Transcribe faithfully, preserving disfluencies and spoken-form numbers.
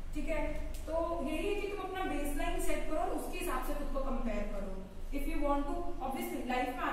ठीक है, तो यही है कि तुम अपना बेसलाइन सेट करो और उसके हिसाब से खुद को कंपेयर करो। If you want to, obviously life में